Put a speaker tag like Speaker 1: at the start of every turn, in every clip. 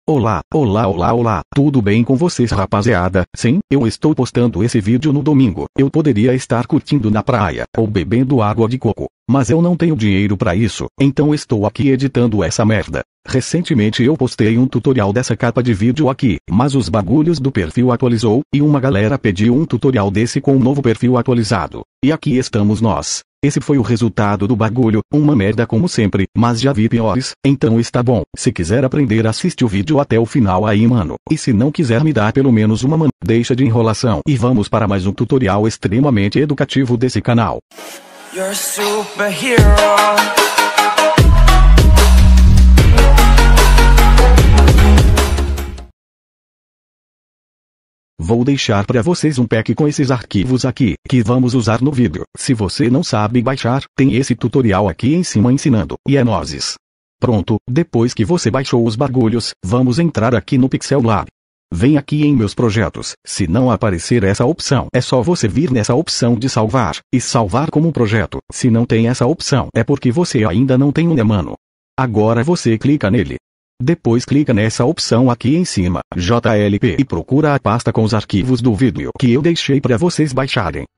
Speaker 1: Olá, olá, olá, olá, tudo bem com vocês, rapaziada? Sim, eu estou postando esse vídeo no domingo. Eu poderia estar curtindo na praia, ou bebendo água de coco, mas eu não tenho dinheiro pra isso, então estou aqui editando essa merda. Recentemente eu postei um tutorial dessa capa de vídeo aqui, mas os bagulhos do perfil atualizou, e uma galera pediu um tutorial desse com um novo perfil atualizado. E aqui estamos nós. Esse foi o resultado do bagulho, uma merda como sempre, mas já vi piores, então está bom. Se quiser aprender, assiste o vídeo até o final aí, mano. E se não quiser me dar pelo menos uma man, deixa de enrolação. E vamos para mais um tutorial extremamente educativo desse canal.
Speaker 2: You're a superhero.
Speaker 1: Vou deixar para vocês um pack com esses arquivos aqui, que vamos usar no vídeo. Se você não sabe baixar, tem esse tutorial aqui em cima ensinando, e é nozes. Pronto, depois que você baixou os bagulhos, vamos entrar aqui no Pixel Lab. Vem aqui em meus projetos, se não aparecer essa opção, é só você vir nessa opção de salvar, e salvar como projeto. Se não tem essa opção, é porque você ainda não tem um, né, mano? Agora você clica nele. Depois clica nessa opção aqui em cima, JLP, e procura a pasta com os arquivos do vídeo que eu deixei para vocês baixarem.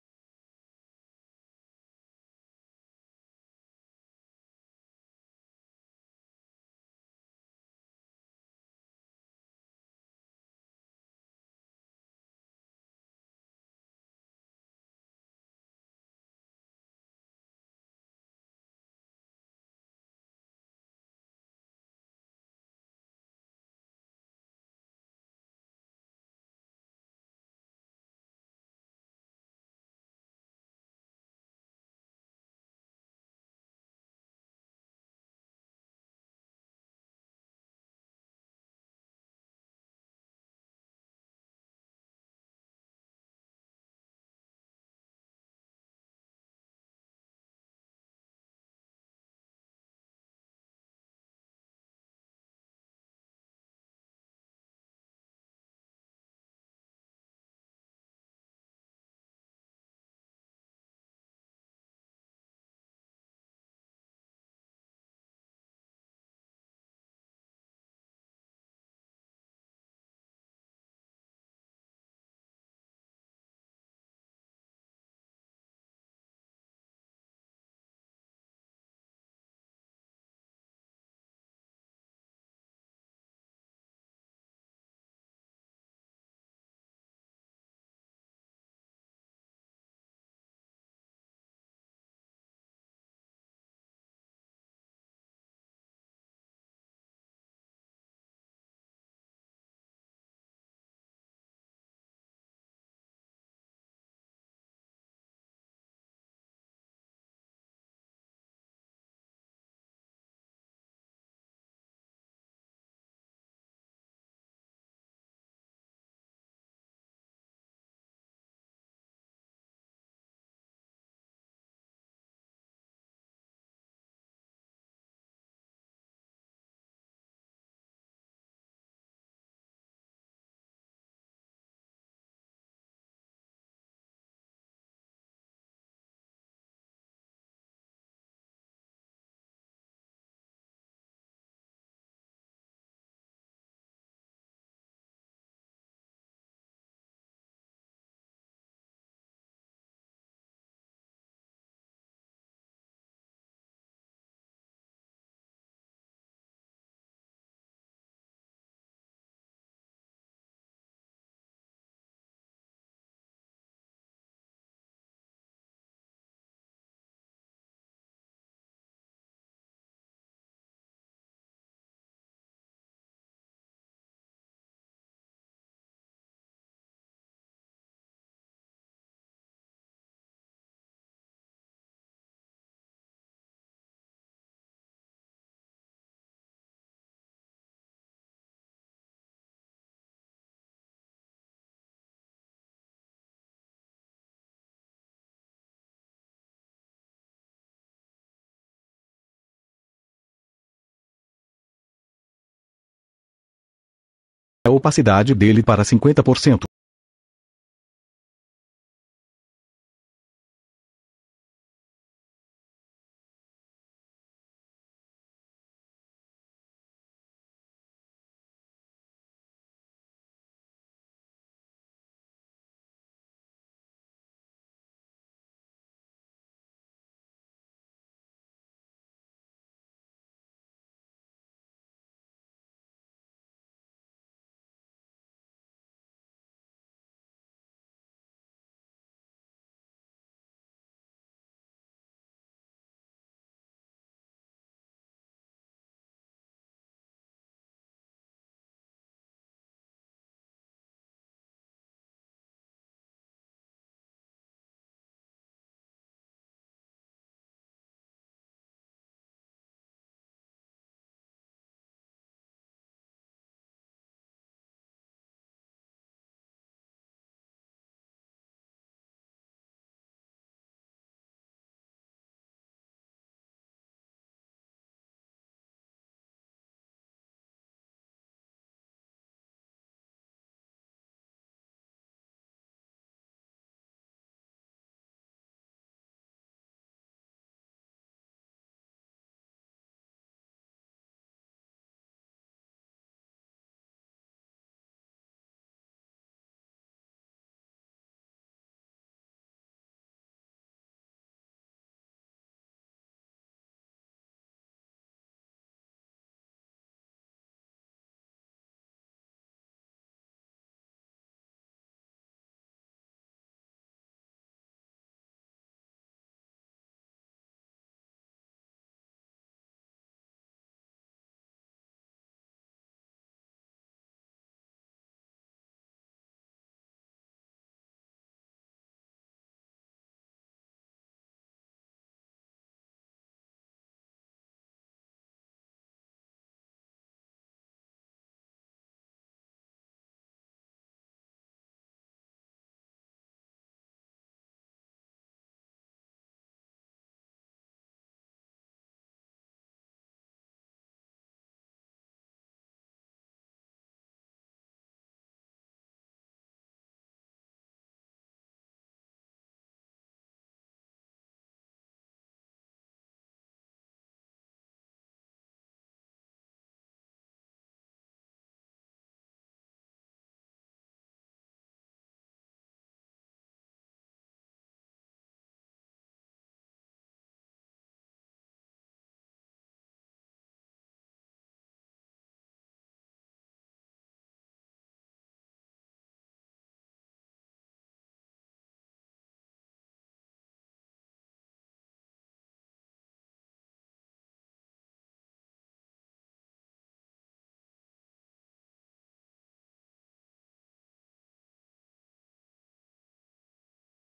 Speaker 1: A opacidade dele para 50%.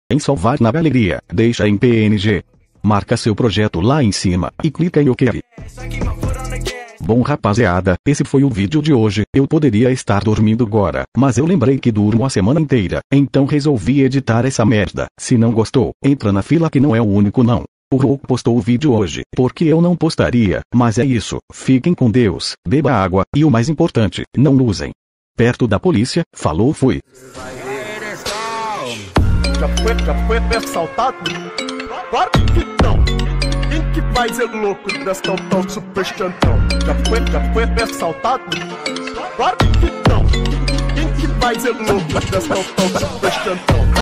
Speaker 1: em salvar na galeria, deixa em PNG. Marca seu projeto lá em cima, e clica em OK. Bom rapaziada, esse foi o vídeo de hoje. Eu poderia estar dormindo agora, mas eu lembrei que durmo a semana inteira, então resolvi editar essa merda. Se não gostou, entra na fila que não é o único não. O Hulk postou o vídeo hoje, porque eu não postaria, mas é isso. Fiquem com Deus, beba água, e o mais importante, não usem perto da polícia. Falou, fui.
Speaker 3: Já foi assaltado? Claro que não. Quem que vai ser louco dessa tal super chantão? Já foi assaltado? Claro que não. Quem que vai ser louco dessa tal super chantão?